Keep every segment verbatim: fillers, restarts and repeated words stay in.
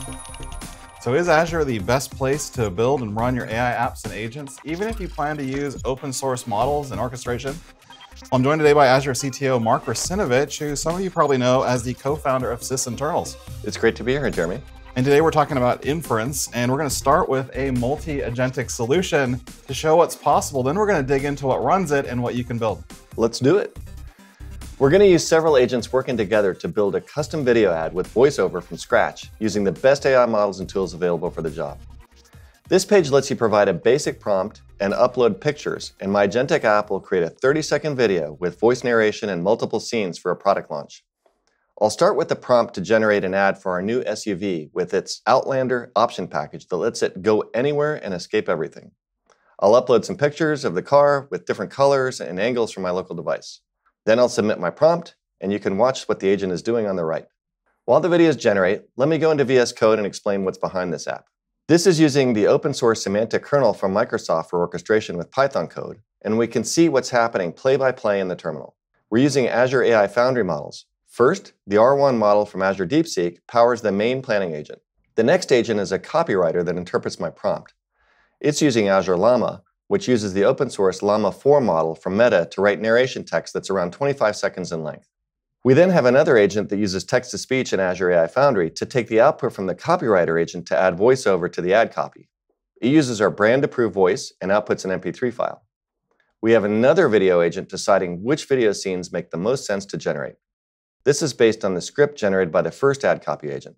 So is Azure the best place to build and run your A I apps and agents, even if you plan to use open source models and orchestration? Well, I'm joined today by Azure C T O Mark Russinovich, who some of you probably know as the co-founder of sysinternals. It's great to be here, Jeremy. And today we're talking about Inference, and we're going to start with a multi-agentic solution to show what's possible. Then we're going to dig into what runs it and what you can build. Let's do it. We're going to use several agents working together to build a custom video ad with voiceover from scratch using the best A I models and tools available for the job. This page lets you provide a basic prompt and upload pictures, and my agentic app will create a thirty second video with voice narration and multiple scenes for a product launch. I'll start with the prompt to generate an ad for our new S U V with its Outlander option package that lets it go anywhere and escape everything. I'll upload some pictures of the car with different colors and angles from my local device. Then I'll submit my prompt, and you can watch what the agent is doing on the right. While the videos generate, let me go into V S Code and explain what's behind this app. This is using the open source Semantic Kernel from Microsoft for orchestration with Python code, and we can see what's happening play by play in the terminal. We're using Azure A I Foundry models. First, the R one model from Azure DeepSeek powers the main planning agent. The next agent is a copywriter that interprets my prompt. It's using Azure Llama, which uses the open source Llama four model from Meta to write narration text that's around twenty-five seconds in length. We then have another agent that uses text-to-speech in Azure A I Foundry to take the output from the copywriter agent to add voiceover to the ad copy. It uses our brand-approved voice and outputs an M P three file. We have another video agent deciding which video scenes make the most sense to generate. This is based on the script generated by the first ad copy agent.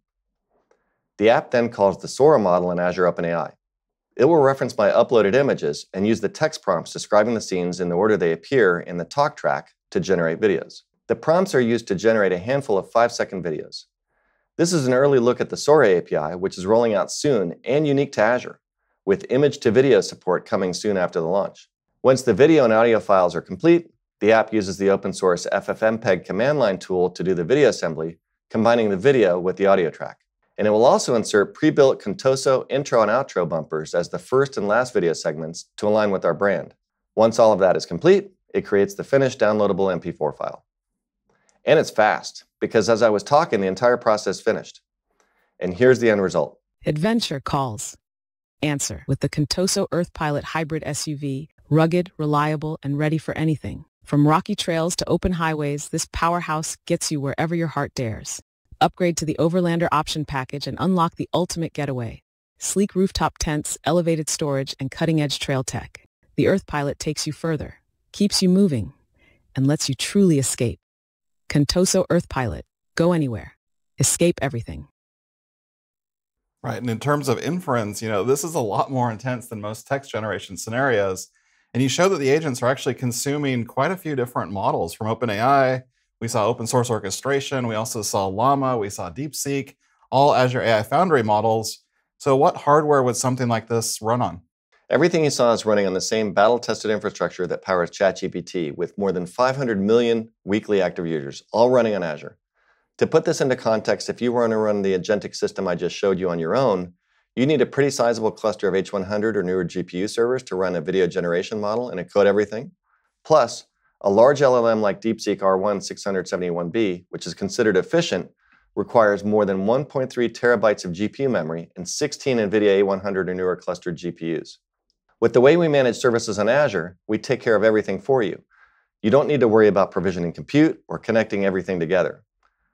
The app then calls the Sora model in Azure OpenAI. It will reference my uploaded images and use the text prompts describing the scenes in the order they appear in the talk track to generate videos. The prompts are used to generate a handful of five second videos. This is an early look at the Sora A P I, which is rolling out soon and unique to Azure, with image-to-video support coming soon after the launch. Once the video and audio files are complete, the app uses the open source F F mpeg command line tool to do the video assembly, combining the video with the audio track. And it will also insert pre-built Contoso intro and outro bumpers as the first and last video segments to align with our brand. Once all of that is complete, it creates the finished downloadable M P four file. And it's fast, because as I was talking, the entire process finished. And here's the end result. Adventure calls. Answer with the Contoso Earth Pilot Hybrid S U V, rugged, reliable, and ready for anything. From rocky trails to open highways, this powerhouse gets you wherever your heart dares. Upgrade to the Overlander option package and unlock the ultimate getaway. Sleek rooftop tents, elevated storage, and cutting-edge trail tech. The Earth Pilot takes you further, keeps you moving, and lets you truly escape. Contoso Earth Pilot. Go anywhere. Escape everything. Right, and in terms of inference, you know, this is a lot more intense than most text generation scenarios. And you show that the agents are actually consuming quite a few different models from OpenAI. We saw open source orchestration. We also saw Llama. We saw DeepSeek, all Azure A I Foundry models. So what hardware would something like this run on? Everything you saw is running on the same battle-tested infrastructure that powers ChatGPT with more than five hundred million weekly active users, all running on Azure. To put this into context, if you were to run the agentic system I just showed you on your own, you need a pretty sizable cluster of H one hundred or newer G P U servers to run a video generation model and encode everything. Plus, a large L L M like DeepSeek R one six seventy-one B, which is considered efficient, requires more than one point three terabytes of G P U memory and sixteen NVIDIA A one hundred or newer clustered G P Us. With the way we manage services on Azure, we take care of everything for you. You don't need to worry about provisioning compute or connecting everything together.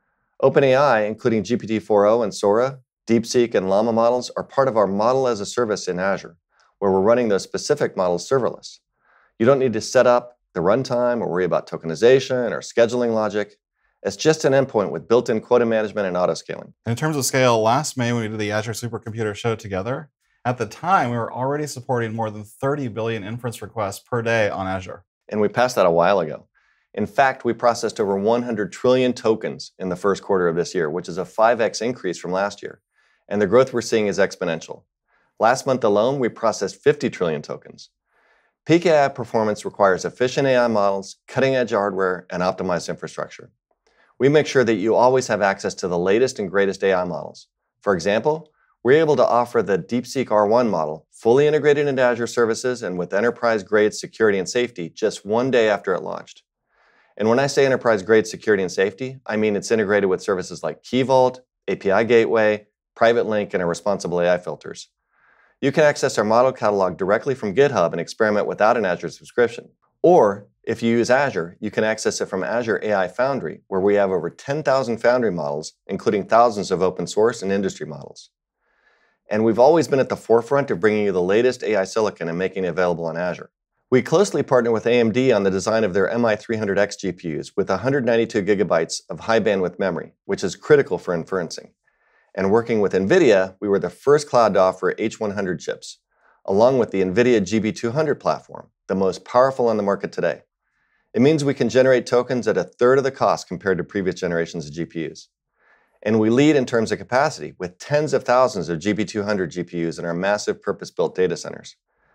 OpenAI, including G P T four o and Sora, DeepSeek and Llama models are part of our model as a service in Azure, where we're running those specific models serverless. You don't need to set up the runtime or worry about tokenization or scheduling logic. It's just an endpoint with built-in quota management and autoscaling. In terms of scale, last May when we did the Azure Supercomputer show together, at the time we were already supporting more than thirty billion inference requests per day on Azure. And we passed that a while ago. In fact, we processed over one hundred trillion tokens in the first quarter of this year, which is a five X increase from last year. And the growth we're seeing is exponential. Last month alone, we processed fifty trillion tokens. Peak A I performance requires efficient A I models, cutting-edge hardware, and optimized infrastructure. We make sure that you always have access to the latest and greatest A I models. For example, we're able to offer the DeepSeek R one model fully integrated into Azure services and with enterprise-grade security and safety just one day after it launched. And when I say enterprise-grade security and safety, I mean it's integrated with services like Key Vault, A P I Gateway, private link, and our responsible A I filters. You can access our model catalog directly from GitHub and experiment without an Azure subscription. Or, if you use Azure, you can access it from Azure A I Foundry, where we have over ten thousand Foundry models, including thousands of open source and industry models. And we've always been at the forefront of bringing you the latest A I silicon and making it available on Azure. We closely partner with A M D on the design of their M I three hundred X G P Us with one hundred ninety-two gigabytes of high bandwidth memory, which is critical for inferencing. And working with NVIDIA, we were the first cloud to offer H one hundred chips, along with the NVIDIA G B two hundred platform, the most powerful on the market today. It means we can generate tokens at a third of the cost compared to previous generations of G P Us. And we lead in terms of capacity with tens of thousands of G B two hundred G P Us in our massive purpose-built data centers.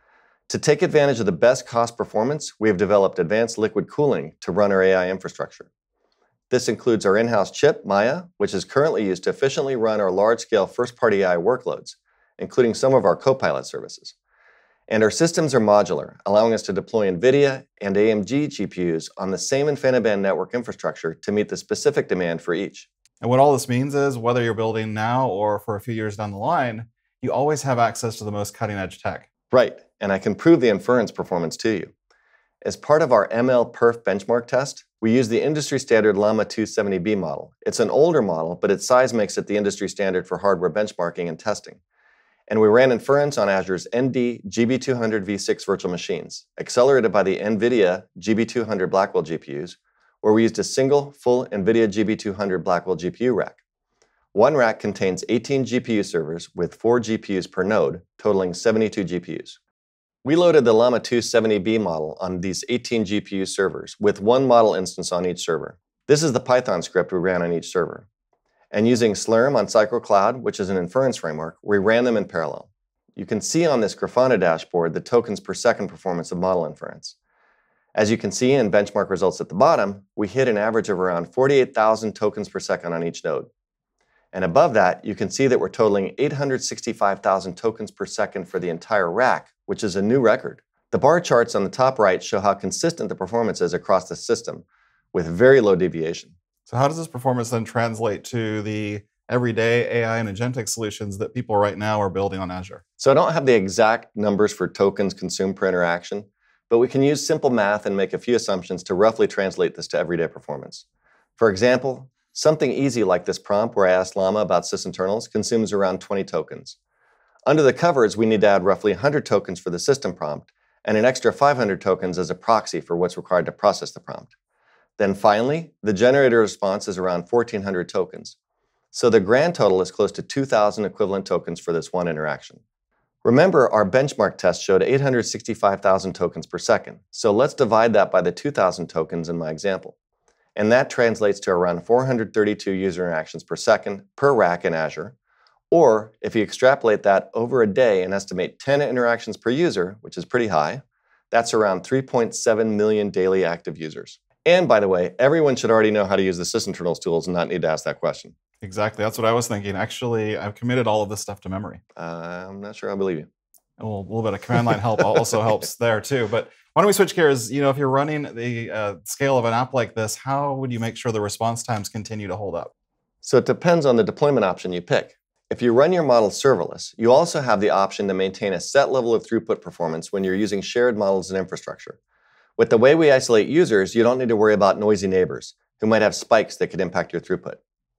To take advantage of the best cost performance, we have developed advanced liquid cooling to run our A I infrastructure. This includes our in-house chip, Maya, which is currently used to efficiently run our large-scale first-party A I workloads, including some of our Copilot services. And our systems are modular, allowing us to deploy NVIDIA and A M D G P Us on the same InfiniBand network infrastructure to meet the specific demand for each. And what all this means is, whether you're building now or for a few years down the line, you always have access to the most cutting-edge tech. Right, and I can prove the inference performance to you. As part of our M L perf benchmark test, we use the industry-standard Llama two seventy B model. It's an older model, but its size makes it the industry standard for hardware benchmarking and testing. And we ran inference on Azure's N D G B two hundred v six virtual machines, accelerated by the NVIDIA G B two hundred Blackwell G P Us, where we used a single, full NVIDIA G B two hundred Blackwell G P U rack. One rack contains eighteen G P U servers with four G P Us per node, totaling seventy-two G P Us. We loaded the Llama two seventy B model on these eighteen G P U servers, with one model instance on each server. This is the Python script we ran on each server. And using Slurm on CycleCloud, which is an inference framework, we ran them in parallel. You can see on this Grafana dashboard the tokens per second performance of model inference. As you can see in benchmark results at the bottom, we hit an average of around forty-eight thousand tokens per second on each node. And above that, you can see that we're totaling eight hundred sixty-five thousand tokens per second for the entire rack, which is a new record. The bar charts on the top right show how consistent the performance is across the system, with very low deviation. So how does this performance then translate to the everyday A I and agentic solutions that people right now are building on Azure? So I don't have the exact numbers for tokens consumed per interaction, but we can use simple math and make a few assumptions to roughly translate this to everyday performance. For example, something easy like this prompt where I asked Llama about sysinternals consumes around twenty tokens. Under the covers, we need to add roughly one hundred tokens for the system prompt and an extra five hundred tokens as a proxy for what's required to process the prompt. Then finally, the generator response is around fourteen hundred tokens. So the grand total is close to two thousand equivalent tokens for this one interaction. Remember, our benchmark test showed eight hundred sixty-five thousand tokens per second. So let's divide that by the two thousand tokens in my example. And that translates to around four hundred thirty-two user interactions per second per rack in Azure. Or if you extrapolate that over a day and estimate ten interactions per user, which is pretty high, that's around three point seven million daily active users. And by the way, everyone should already know how to use the sysinternals tools and not need to ask that question. Exactly. That's what I was thinking. Actually, I've committed all of this stuff to memory. Uh, I'm not sure I believe you. Well, a little bit of command line help also helps there too. But why don't we switch gears? You know, if you're running the uh, scale of an app like this, how would you make sure the response times continue to hold up? So it depends on the deployment option you pick. If you run your model serverless, you also have the option to maintain a set level of throughput performance when you're using shared models and infrastructure. With the way we isolate users, you don't need to worry about noisy neighbors who might have spikes that could impact your throughput.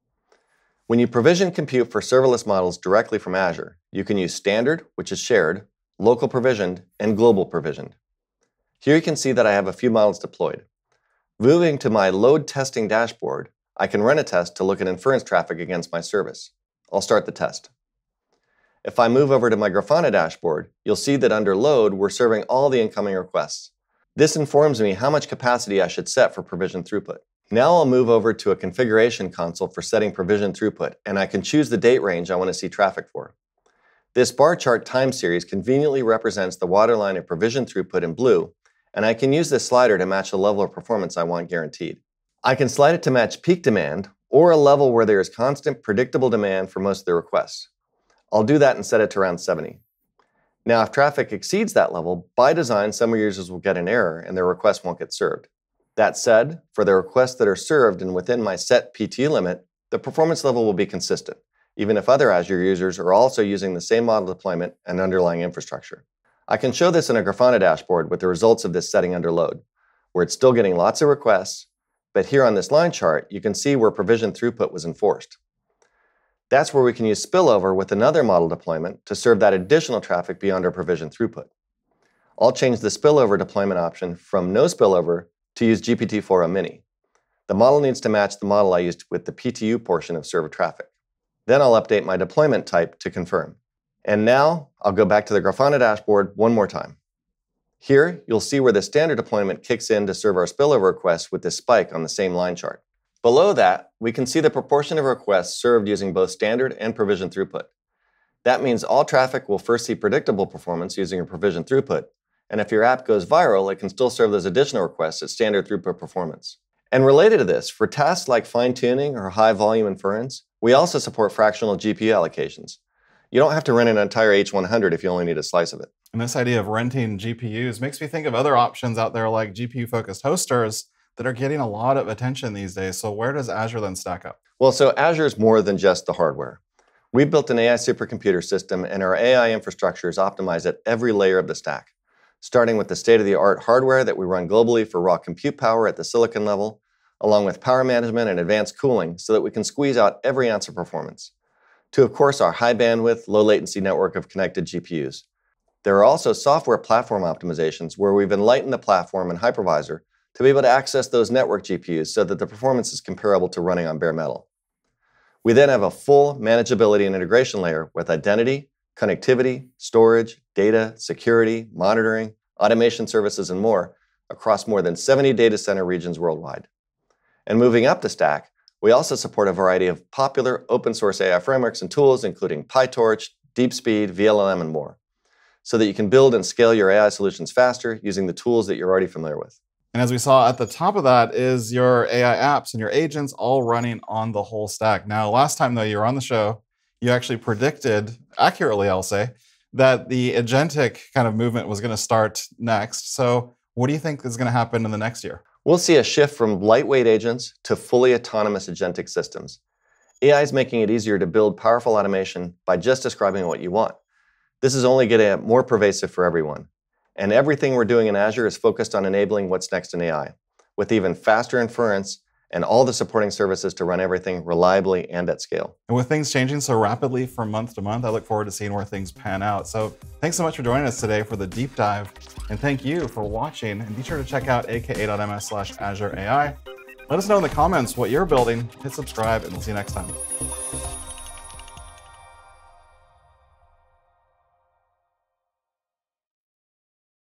When you provision compute for serverless models directly from Azure, you can use standard, which is shared, local provisioned, and global provisioned. Here you can see that I have a few models deployed. Moving to my load testing dashboard, I can run a test to look at inference traffic against my service. I'll start the test. If I move over to my Grafana dashboard, you'll see that under load, we're serving all the incoming requests. This informs me how much capacity I should set for provision throughput. Now I'll move over to a configuration console for setting provision throughput, and I can choose the date range I want to see traffic for. This bar chart time series conveniently represents the waterline of provision throughput in blue, and I can use this slider to match the level of performance I want guaranteed. I can slide it to match peak demand, or a level where there is constant, predictable demand for most of the requests. I'll do that and set it to around seventy. Now, if traffic exceeds that level, by design, some users will get an error and their request won't get served. That said, for the requests that are served and within my set P T limit, the performance level will be consistent, even if other Azure users are also using the same model deployment and underlying infrastructure. I can show this in a Grafana dashboard with the results of this setting under load, where it's still getting lots of requests, but here on this line chart, you can see where provision throughput was enforced. That's where we can use spillover with another model deployment to serve that additional traffic beyond our provision throughput. I'll change the spillover deployment option from no spillover to use G P T four o Mini. The model needs to match the model I used with the P T U portion of server traffic. Then I'll update my deployment type to confirm. And now I'll go back to the Grafana dashboard one more time. Here, you'll see where the standard deployment kicks in to serve our spillover requests with this spike on the same line chart. Below that, we can see the proportion of requests served using both standard and provision throughput. That means all traffic will first see predictable performance using a provision throughput, and if your app goes viral, it can still serve those additional requests at standard throughput performance. And related to this, for tasks like fine-tuning or high-volume inference, we also support fractional G P U allocations. You don't have to rent an entire H one hundred if you only need a slice of it. And this idea of renting G P Us makes me think of other options out there like G P U-focused hosters that are getting a lot of attention these days. So where does Azure then stack up? Well, so Azure is more than just the hardware. We built an A I supercomputer system, and our A I infrastructure is optimized at every layer of the stack, starting with the state-of-the-art hardware that we run globally for raw compute power at the silicon level, along with power management and advanced cooling so that we can squeeze out every ounce of performance, to, of course, our high-bandwidth, low-latency network of connected G P Us. There are also software platform optimizations where we've enlightened the platform and hypervisor to be able to access those network G P Us so that the performance is comparable to running on bare metal. We then have a full manageability and integration layer with identity, connectivity, storage, data, security, monitoring, automation services, and more across more than seventy data center regions worldwide. And moving up the stack, we also support a variety of popular open source A I frameworks and tools, including PyTorch, DeepSpeed, V L L M, and more, so that you can build and scale your A I solutions faster using the tools that you're already familiar with. And as we saw at the top of that is your A I apps and your agents all running on the whole stack. Now, last time though you were on the show, you actually predicted, accurately I'll say, that the agentic kind of movement was going to start next. So what do you think is going to happen in the next year? We'll see a shift from lightweight agents to fully autonomous agentic systems. A I is making it easier to build powerful automation by just describing what you want. This is only getting more pervasive for everyone. And everything we're doing in Azure is focused on enabling what's next in A I, with even faster inference and all the supporting services to run everything reliably and at scale. And with things changing so rapidly from month to month, I look forward to seeing where things pan out. So thanks so much for joining us today for the deep dive. And thank you for watching. And be sure to check out aka.ms slash Azure AI. Let us know in the comments what you're building. Hit subscribe, and we'll see you next time.